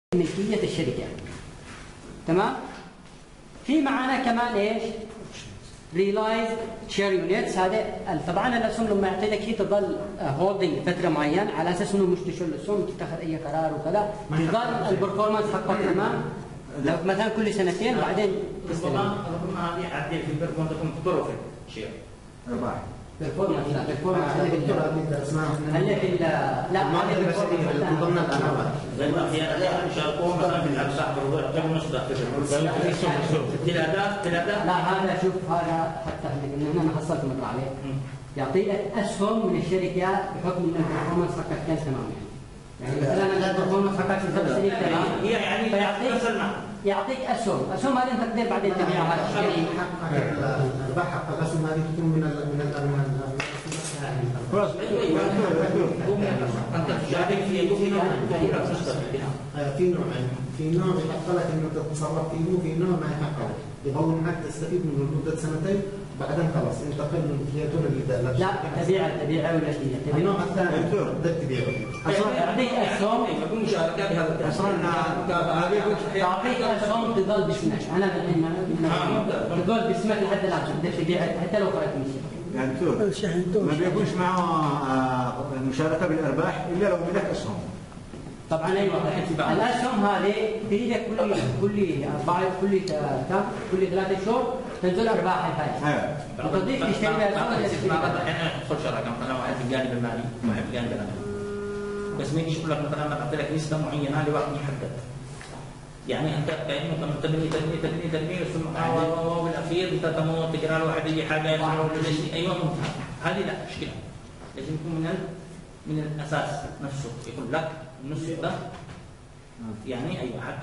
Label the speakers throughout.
Speaker 1: ملكية الشركة. تمام؟ في معانا كمان ايش؟ ريلايزد شير يونتس. هذا طبعا الاسهم لما يعطي لك هي تظل هولدنج فتره معينه على اساس انه مش تشيل الاسهم تتخذ اي قرار وكذا، تظل البرفورمانس حقك تمام. لو مثلا كل سنتين بعدين
Speaker 2: ربما هذه عدل في البرفورمانس تكون تضر في الشير.
Speaker 3: رباح.
Speaker 1: برفورمانس لا برفورمانس هلا في لا
Speaker 3: هذه البشريه من ضمن الانواع
Speaker 2: زي ما احيانا يشاركون مثلا في الابساط بالوضع يعطيهم نص دخل التلاتات
Speaker 1: لا هذا شوف هذا حتى احنا انا حصلت مره عليه يعطي لك اسهم من الشركه بحكم ان البرفورمانس حقك كان تمام يعني مثلا البرفورمانس حقك في 7 سنين تمام
Speaker 2: هي يعني
Speaker 1: يعطيك اسهم هذه انت تقدر بعدين تبيعها
Speaker 3: الارباح حق الاسهم هذه تكون من
Speaker 2: خلاص انت تشارك
Speaker 3: في نوعين، في نوع يحق لك انك تتصرف فيه وفي نوع ما يحق لك يظل انك تستفيد منه لمده سنتين بعدين خلاص انتقل من الكرياتور اللي
Speaker 1: لا تبيعه ولا شيء
Speaker 3: النوع الثاني بدك تبيعه
Speaker 1: اصلا يعطيك اسهم
Speaker 2: يكون مشاركه بهذا
Speaker 3: اصلا
Speaker 1: تعطيك اسهم تظل باسمك انا تظل باسمك لحد الان تقدر تبيعها حتى لو خرجت من الشركه
Speaker 4: يعني دكتور ما بيكونش معه مشاركه بالارباح الا لو ملك اسهم.
Speaker 1: طبعا ايوه الاسهم هذه تريد كل 3 شهور تنزل ارباح الفائزه. وتضيف تشتري بها
Speaker 2: احيانا تدخل شراكه مثلا واحد في الجانب المالي وواحد في الجانب الامني. بس ما يجي يقول لك مثلا انا اعطي لك نسبه معينه لوقت محدد. يعني انت كانه تبني ثم بالاخير انت تموت تقرا له واحد اي حاجه ايوه هذه لا مشكله. لازم يكون من الاساس نفسه يقول لك النص ده يعني ايوه حتى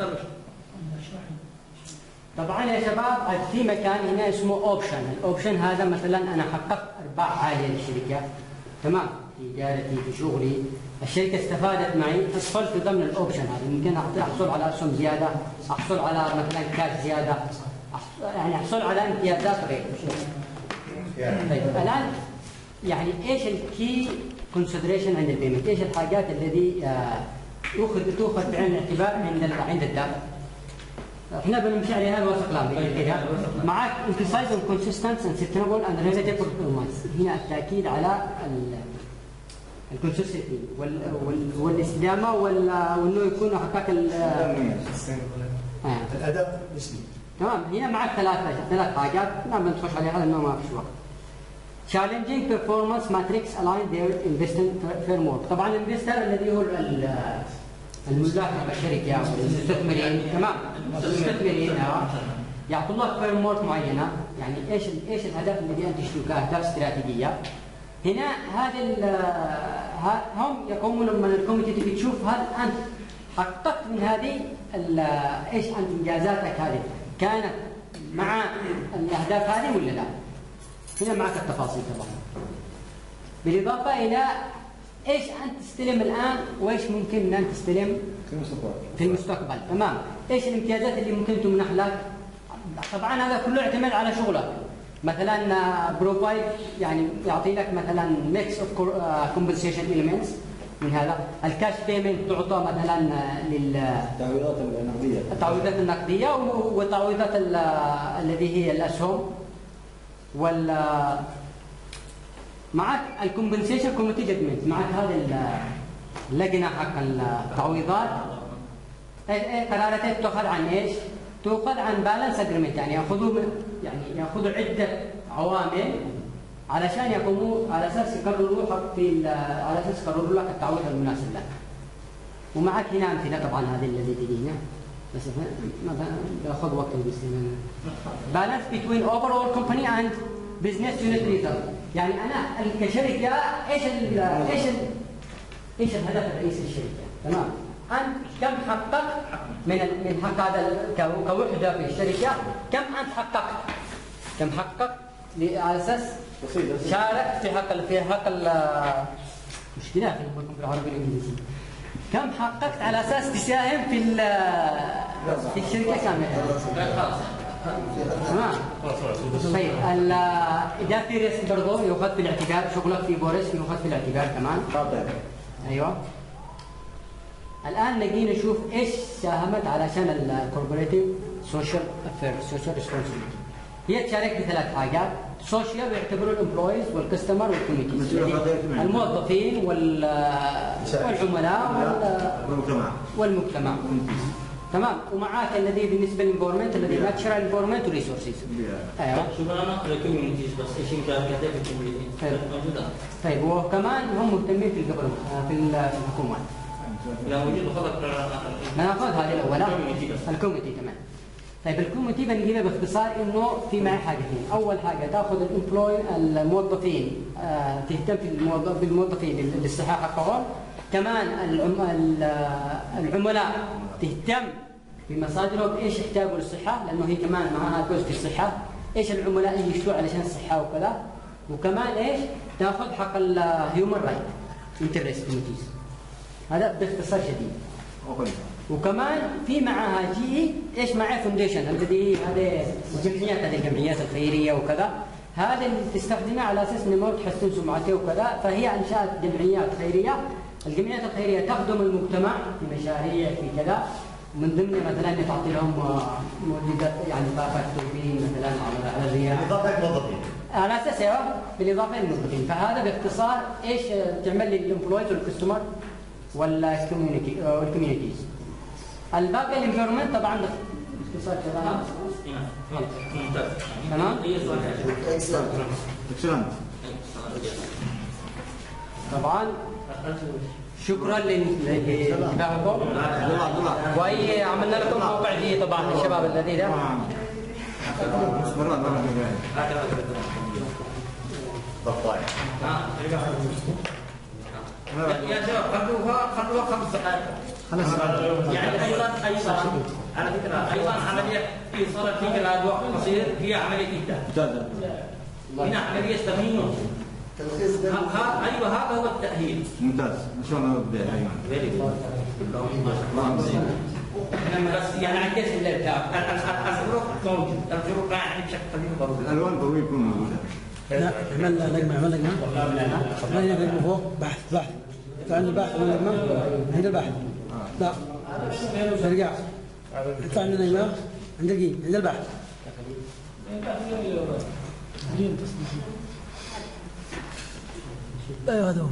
Speaker 1: طبعا يا شباب في مكان هنا اسمه اوبشن. الاوبشن هذا مثلا انا حققت ارباح عاليه للشركه تمام في تجارتي في شغلي، الشركه استفادت معي ادخلت ضمن الاوبشن هذا ممكن احصل على اسهم زياده، احصل على مثلا كاش زياده، يعني احصل على امتيازات غير. طيب الان يعني ايش الكي كونسيدريشن عند البيمنت؟ ايش الحاجات الذي تؤخذ بعين الاعتبار عند الدافع؟ احنا بنمشي عليها الوثق كده معك emphasize on consistent and sustainable and relative performance. هنا التاكيد على الكونسستنسي والاستدامه وانه يكون حقق
Speaker 3: الاداء النسبي.
Speaker 1: تمام. هنا معك ثلاث حاجات ما بنخش عليها لانه ما فيش وقت. challenging performance matrix align their investment framework. طبعا الانفستر الذي هو الملاك الشركه والمستثمرين تمام المستثمرين يعطوا لك فريم ورك معينه، يعني ايش الهدف الذي انت تشتري كاهداف استراتيجيه. هنا هم يقومون لما الكوميتي تبي تشوف هل انت حققت من هذه ايش انت انجازاتك هذه كانت مع الاهداف هذه ولا لا. هنا معك التفاصيل طبعا بالاضافه الى ايش انت تستلم الان وايش ممكن ان انت تستلم في المستقبل. تمام. ايش الامتيازات اللي ممكن تمنح لك. طبعا هذا كله يعتمد على شغلك. مثلا بروفايد يعني يعطي لك مثلا ميكس اوف كومبنسيشن اليمنتس من هذا. الكاش بيمنت تعطى مثلا التعويضات النقديه والتعويضات الذي هي الاسهم معك الكومبنسيشن كوميتي جادجمنت. معك هذه اللجنه حق التعويضات. قرارات تؤخذ عن ايش؟ تؤخذ عن بالانس اجريمنت، يعني ياخذوا عده عوامل علشان يقوموا على اساس يقرروا على اساس يقرروا لك التعويض المناسب لك. ومعك هنا امثله طبعا هذه الذي تجينا بس مثلا بياخذ وقت المسلمين. بالانس بين اوفرول كومباني اند بزنس يونت ريزلت. يعني انا كشركه ايش الهدف الرئيسي للشركه؟ تمام. انت كم حققت من حق هذا كوحده في الشركه، كم انت حققت على اساس شارك في حق مشكله في العربي والانجليزي. كم حققت على اساس تساهم في الشركه كامله. تمام. طيب اذا في ريسك برضه يؤخذ في الاعتبار، شغلك في بورس يؤخذ في الاعتبار كمان. ايوه الان نجي نشوف ايش ساهمت علشان الكوربوريتيف سوشيال افيرز سوشيال ريسبونسبيلتي. هي تشارك بثلاث حاجات. سوشيال يعتبروا الامبلويز والكستمر والكوميتيز، الموظفين والعملاء والمجتمع. تمام. ومعاك الذي بالنسبه للانفورمنت الذي ناتشرال انفورمنت وريسورسز. ايوه.
Speaker 2: شو انا الكوميونيتيز بس ايش امكانيات الكوميونيتي موجوده.
Speaker 1: طيب وكمان هم مهتمين في في الحكومات.
Speaker 2: لا موجود خلق
Speaker 1: ناخذ هذه الاولى الكوميتي كمان. طيب الكوميتي بنجيبها باختصار انه في معي حاجتين. اول حاجه تاخذ الموظفين تهتم في بالموظفين للصحه حقهم. كمان العملاء تهتم بمصادرهم ايش يحتاجوا للصحه، لانه هي كمان معها جزء في الصحه، ايش العملاء اللي يشتروا علشان الصحه وكذا. وكمان ايش تاخذ حق الهيومن رايت انترست كوميتيز. هذا باختصار شديد. وكمان في معها جي ايش معها فونديشن الذي هذه الجمعيات، هذه الجمعيات الخيريه وكذا، هذا اللي تستخدمها على اساس انه تحسن سمعته وكذا. فهي انشات جمعيات خيريه. الجمعيات الخيريه تخدم المجتمع في مشاريع في كذا، من ضمن مثلا تعطي لهم مولدات يعني طاقه توبين مثلا على الرياح
Speaker 5: بالاضافه للموظفين
Speaker 1: على اساس بالاضافه للموظفين. فهذا باختصار ايش تعمل للامبلويز والكستمر والكوميونيتيز. الباقي الانفيرمنت طبعا باختصار كذا. تمام. طبعا شكرا لانتباهكم. وهي عملنا لكم موقع جديد طبعا الشباب الذي ده.
Speaker 2: يا شباب خلوها 5 دقائق. يعني ايضا على فكره ايضا عمليه ايصال في خلال وقت قصير هي عمليه اهداء. هنا عمليه تمرين. ايوه هذا هو التاهيل.
Speaker 4: ممتاز. ان شاء الله نبدا. ايوه.
Speaker 2: بس يعني عن كيس الارتاب الفروق موجود. الفروق يعني بشكل ضروري.
Speaker 4: الالوان ضروري يكون موجوده.
Speaker 6: لا عمل لجنه فوق بحث فعند البحث من اللجنه عند البحث. لا ارجع ادفع عندنا ايميل عند الجيم عند البحث. ايوه هذا هو.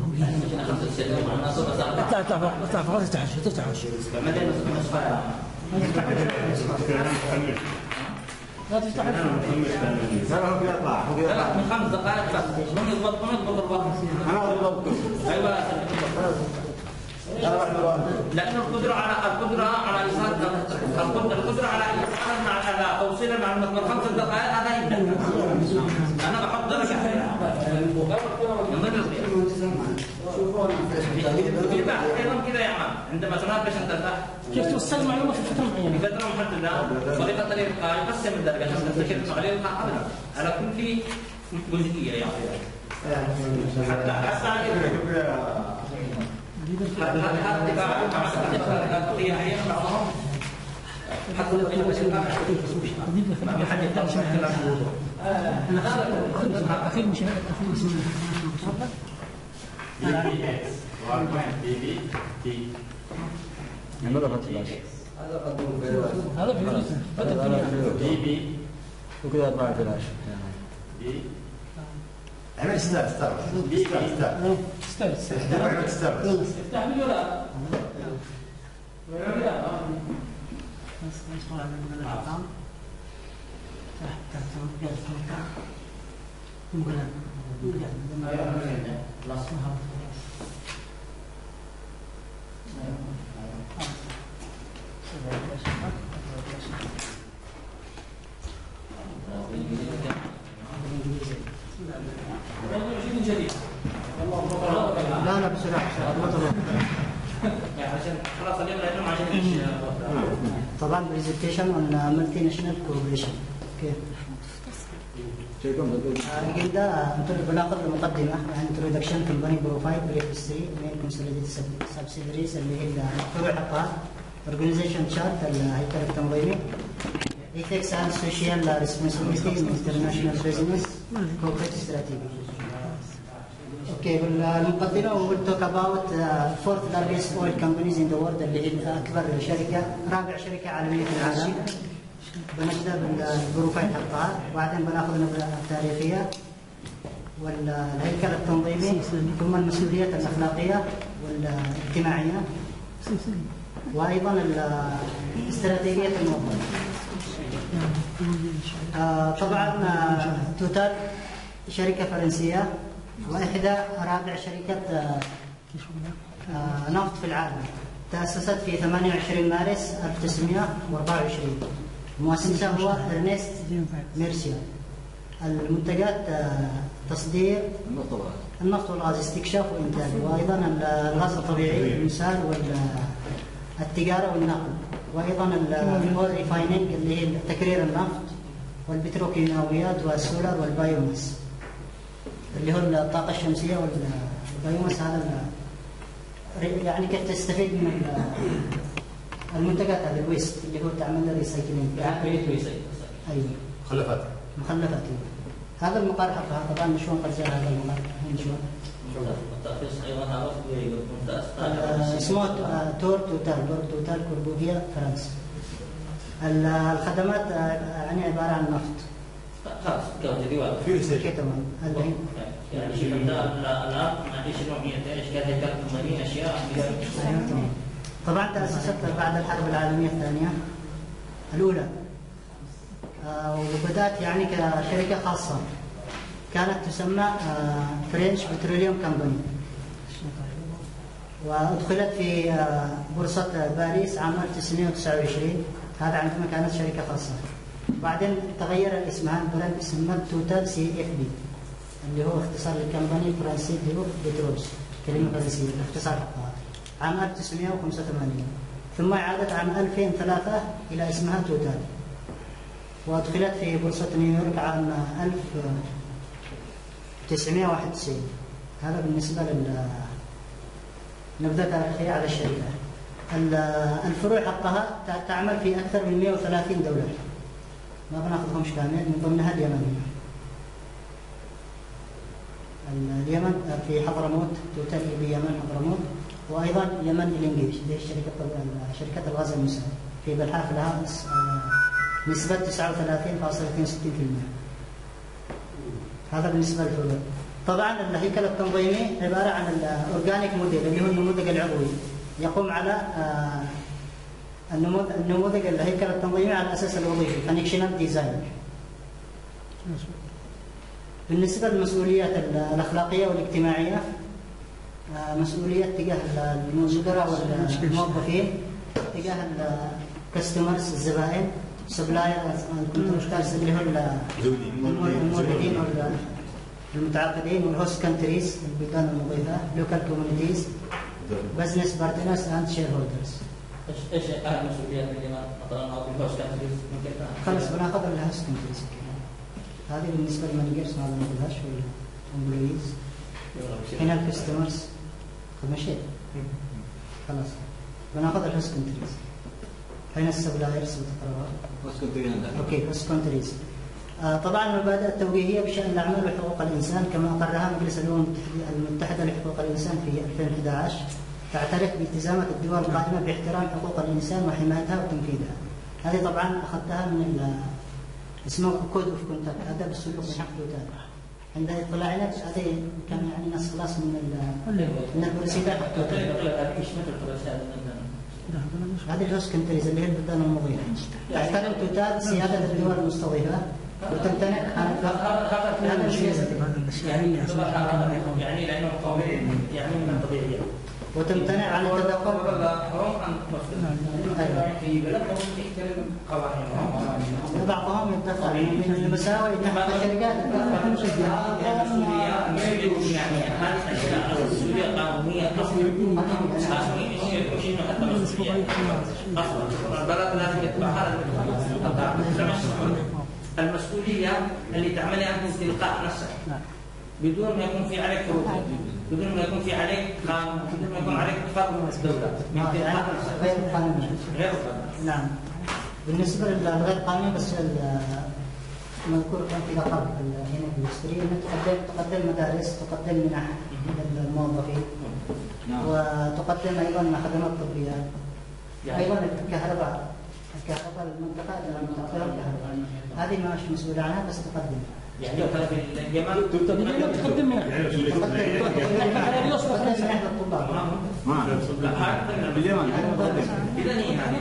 Speaker 6: اطلع فوق تفتح لا تفتح
Speaker 2: لا من 5 دقائق بس. من يضبط الوقت.
Speaker 4: انا ضبطته.
Speaker 2: ايوه لأن القدرة على إيصال القدرة على توصيل المعلومات من 5 دقائق هذا يبدأ. أنا بحط درجة من ضمن في بعض أيضا كذا يا عم عندما تناقش أنت
Speaker 6: كيف توصل المعلومة في فترة معينة؟
Speaker 2: في فترة محددة طريقة الإلقاء يقسم الدرجة عشان تستشير إنه عليه الإلقاء أبدا على كل جزئية يعطيها حتى
Speaker 4: وكذا طلع فلاش.
Speaker 5: اعمل ستار
Speaker 6: لا بسرعة
Speaker 2: عشان خلاص اليوم لأنهم عشان
Speaker 6: طبعا برزنتيشن on multinational corporation. كيف؟ الأجندة بناخذ المقدمة عن introduction company profile brief history main consolidated subsidiaries اللي هي الفروع حقها organization chart الهيكل التنظيمي ethics and social responsibility in international business corporate strategy. اوكي المقدمه we'll talk about fourth largest oil companies in the world اللي هي اكبر شركه رابع شركه عالميه في العالم. بنبدا بالبروفايل حقها وبعدين بناخذ نبذه تاريخيه والهيكل التنظيمي ثم المسؤوليات الاخلاقيه والاجتماعيه وايضا استراتيجيه الموظف. طبعا توتال شركه فرنسيه واحدى رابع شركه نفط في العالم. تأسست في 28 مارس 1924. مؤسسها هو إرنست ميرسيا. المنتجات تصدير النفط والغاز، استكشاف وإنتاج، وأيضا الغاز الطبيعي المسال والتجارة والنقل، وأيضا الأول ريفايننج اللي هي تكرير النفط والبتروكيماويات والسولار والبايوماس اللي هو الطاقة الشمسية والبايوماس. هذا يعني كيف تستفيد من المنتجات هذه الويست اللي هو تعمل ريسايكلينج. ايوه مخلفات. هذا المقر حقها طبعا شلون قد جاء هذا المقر من شلون؟ اسمه تور توتال كوربوفيا فرنسا. الخدمات يعني عباره عن نفط.
Speaker 2: خلاص
Speaker 6: اوكي تمام.
Speaker 2: يعني شوف الان ما ايش نوعيه ايش قاعد يتكلم اشياء.
Speaker 6: طبعا تأسست بعد الحرب العالمية الثانية الأولى وبدأت يعني كشركة خاصة كانت تسمى فرنش بتروليوم كامباني، وأدخلت في بورصة باريس عام 1929. هذا عندما كانت شركة خاصة. بعدين تغير اسمها البراند اسمها توتال CFB اللي هو اختصار للكامباني الفرنسي ديو بترولز، كلمة فرنسية الاختصار حقها، عام 1985. ثم عادت عام 2003 إلى اسمها توتال، وأدخلت في بورصة نيويورك عام 1991. هذا بالنسبة نبذة تاريخية على الشركة. الفروع حقها تعمل في أكثر من 130 دولة، ما بناخذهمش كامل، من ضمنها اليمن. اليمن في حضرموت، توتال بيمن حضرموت، وايضا يمن الانجليش اللي هي شركه الغاز المسال في بلحاف لها نسبه 39.62%. هذا بالنسبه للفروع. طبعا الهيكل التنظيمي عباره عن الاورجانيك موديل اللي هو النموذج العضوي، يقوم على النموذج الهيكل التنظيمي على الاساس الوظيفي فانكشنال ديزاين. بالنسبه للمسؤوليات الاخلاقيه والاجتماعيه، مسؤوليات تجاه المدراء والموظفين، تجاه الكاستمرز الزبائن، سبلاير الكونتراكتورز اللي هو الموردين والمتعاقدين، والهوست كانتريز البلدان المضيفه، لوكال كوميونيتيز، بزنس بارتنرز اند شير هولدرز.
Speaker 2: ايش اهم المسؤوليات اللي مثلا او الهوست كانتريز ممكن
Speaker 6: خلاص بناخذ الهوست كانتريز. هذه بالنسبه للمانجرز ما بناخذهاش والامبلويز. هنا الكاستمرز مشيت خلاص بناخذ الهوست كونتريز. هنا السبلايرز بتقراها. اوكي هوست كونتريز. طبعا المبادئ التوجيهيه بشان الاعمال وحقوق الانسان كما اقرها مجلس الامم المتحده لحقوق الانسان في 2011 تعترف بالتزامات الدول القائمه باحترام حقوق الانسان وحمايتها وتنفيذها. هذه طبعا اخذتها من اسمه كود اوف كونتاكت، ادب السلوك من حق توتال. عند اطلاعنا هذه كان يعني ناس خلاص من البروسيدات حق توتال. هذه الهوست كونتريز اللي هي البلدان المضيفه تحترم توتال سياده الدول المستضيفه وتمتنع عن هذا
Speaker 2: يعني لانه يعني من الطبيعي
Speaker 6: وتمتنع عن التدخل
Speaker 2: في بلدهم يحترم قوانينهم.
Speaker 6: بعضهم يتدخل من المساوئ نحو الشركات.
Speaker 2: المسؤولية يعني هذه الأشياء مسؤولية قانونية البلد لازم يتبعها. المسؤولية اللي تعملها أنت تلقاء نفسك بدون ما يكون في عليك فروض، بدون ما يكون في عليك قانون، بدون ما يكون عليك فرض من الدولة.
Speaker 6: غير قانوني.
Speaker 2: غير قانوني.
Speaker 6: نعم. بالنسبة للغير قانوني بس مذكور كان في لقب هنا في المستري انك تقدم مدارس، تقدم منح للموظفين، وتقدم ايضا خدمات طبيه، ايضا الكهرباء المنطقه المنطقه الكهرباء هذه ما مش مسؤول عنها بس تقدم.
Speaker 2: يعني مثلا في الجامعه
Speaker 1: تقدم منح
Speaker 6: تقدم منح للطلاب.
Speaker 4: باليمن
Speaker 2: اذا هي هذه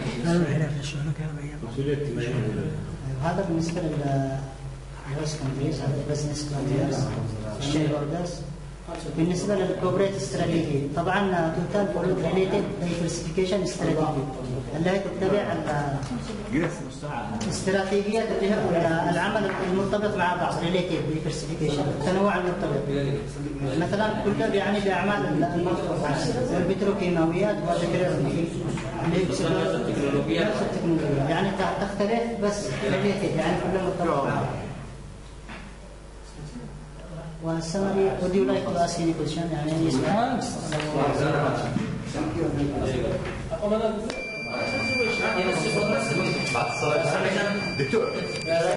Speaker 6: هذا بالنسبه للهوست كونتريز، هذا البزنس كونتريز، الشير اوردرز. بالنسبه للكوبريت استراتيجي طبعا توتال فولود ريليتد دايفرسيفيكيشن استراتيجي اللي هي تتبع استراتيجيات العمل المرتبط مع بعض ريليتد دايفرسيفيكيشن التنوع المرتبط. مثلا كل يعني باعمال البتروكيماويات والبترولية التكنولوجيا يعني تختلف بس ريليتد يعني كلها مرتبطه مع بعض. والسمري would you like to ask any question يعني any
Speaker 5: دكتور